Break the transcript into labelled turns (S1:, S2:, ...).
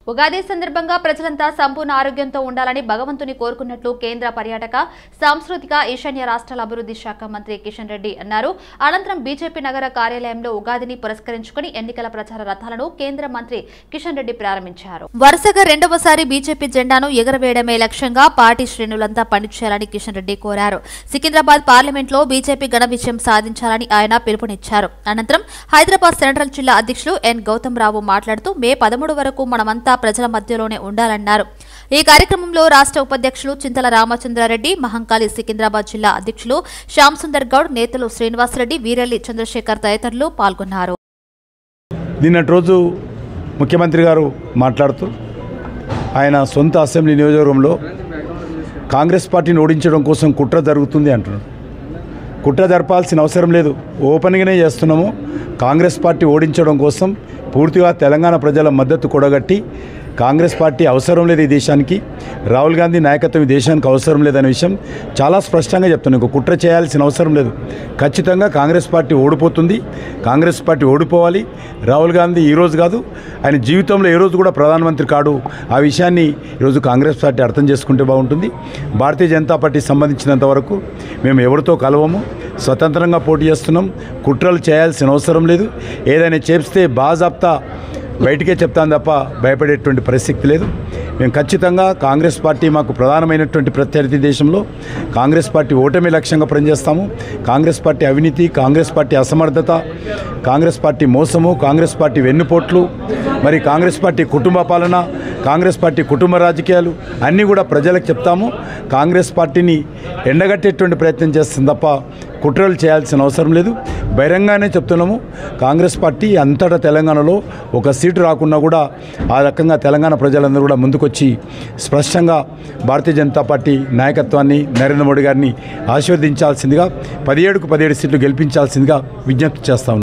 S1: ఉగాది సందర్భంగా ప్రజలంతా సంపూర్ణ ఆరోగ్యంతో ఉండాలని భగవంతుని కోరుకున్నట్లు కేంద్ర పర్యాటక సాంస్కృతిక ఈశాన్య రాష్ట్రాల అభివృద్ధి శాఖ మంత్రి కిషన్ రెడ్డి అన్నారు. అనంతరం బీజేపీ నగర కార్యాలయంలో ఉగాదిని పురస్కరించుకుని ఎన్నికల ప్రచార రథాలను కేంద్ర మంత్రి కిషన్ రెడ్డి ప్రారంభించారు. వరుసగా రెండవసారి బీజేపీ జెండాను ఎగరవేయడమే లక్ష్యంగా పార్టీ శ్రేణులంతా పనిచేయాలని కిషన్ రెడ్డి కోరారు. సికింద్రాబాద్ పార్లమెంట్లో బీజేపీ ఘన విజయం సాధించాలని ఆయన పిలుపునిచ్చారు. అనంతరం హైదరాబాద్ సెంట్రల్ జిల్లా అధ్యక్షులు ఎన్ గౌతమ్ రావు మాట్లాడుతూ మే 13 వరకు మనమంతా ప్రజల మధ్యలోనే ఉండాలన్నారు. ఈ కార్యక్రమంలో రాష్ట్ర ఉపాధ్యక్షులు చింతల రామచంద్రారెడ్డి, మహంకాళి సికింద్రాబాద్ జిల్లా అధ్యక్షులు శ్యామ్ సుందర్ గౌడ్, నేతలు శ్రీనివాసరెడ్డి, వీరెల్లి చంద్రశేఖర్ తదితరులు పాల్గొన్నారు.
S2: నిన్నటి రోజు ముఖ్యమంత్రి గారు మాట్లాడుతూ ఆయన సొంత అసెంబ్లీ నియోజకవర్గంలో కాంగ్రెస్ పార్టీని ఓడించడం కోసం కుట్ర జరుగుతుంది అంటున్నారు. కుట్ర జరపాల్సిన అవసరం లేదు, ఓపెన్గానే చేస్తున్నాము. కాంగ్రెస్ పార్టీ ఓడించడం కోసం పూర్తిగా తెలంగాణ ప్రజల మద్దతు కూడగట్టి కాంగ్రెస్ పార్టీ అవసరం లేదు ఈ దేశానికి, రాహుల్ గాంధీ నాయకత్వం ఈ దేశానికి అవసరం లేదనే విషయం చాలా స్పష్టంగా చెప్తున్నాను. ఇంకో కుట్ర చేయాల్సిన అవసరం లేదు. ఖచ్చితంగా కాంగ్రెస్ పార్టీ ఓడిపోతుంది, కాంగ్రెస్ పార్టీ ఓడిపోవాలి. రాహుల్ గాంధీ ఈరోజు కాదు, ఆయన జీవితంలో ఏ రోజు కూడా ప్రధానమంత్రి కాడు. ఆ విషయాన్ని ఈరోజు కాంగ్రెస్ పార్టీ అర్థం చేసుకుంటే బాగుంటుంది. భారతీయ జనతా పార్టీకి సంబంధించినంత వరకు మేము ఎవరితో కలవము, స్వతంత్రంగా పోటీ చేస్తున్నాం. కుట్రలు చేయాల్సిన అవసరం లేదు. ఏదైనా చేస్తే బాజాప్తా బయటికే చెప్తాను తప్ప భయపడేటువంటి పరిస్థితి లేదు. మేము ఖచ్చితంగా కాంగ్రెస్ పార్టీ మాకు ప్రధానమైనటువంటి ప్రత్యర్థి దేశంలో కాంగ్రెస్ పార్టీ ఓటమి లక్ష్యంగా పనిచేస్తాము. కాంగ్రెస్ పార్టీ అవినీతి, కాంగ్రెస్ పార్టీ అసమర్థత, కాంగ్రెస్ పార్టీ మోసము, కాంగ్రెస్ పార్టీ వెన్నుపోట్లు, మరి కాంగ్రెస్ పార్టీ కుటుంబ పాలన, కాంగ్రెస్ పార్టీ కుటుంబ రాజకీయాలు అన్నీ కూడా ప్రజలకు చెప్తాము. కాంగ్రెస్ పార్టీని ఎండగట్టేటువంటి ప్రయత్నం చేస్తుంది తప్ప కుట్రలు చేయాల్సిన అవసరం లేదు. బహిరంగానే చెప్తున్నాము. కాంగ్రెస్ పార్టీ అంతటా తెలంగాణలో ఒక సీటు రాకున్నా కూడా ఆ రకంగా తెలంగాణ ప్రజలందరూ కూడా ముందుకొచ్చి స్పష్టంగా భారతీయ జనతా పార్టీ నాయకత్వాన్ని, నరేంద్ర మోడీ గారిని ఆశీర్వదించాల్సిందిగా 17కు 17 సీట్లు గెలిపించాల్సిందిగా విజ్ఞప్తి చేస్తాము.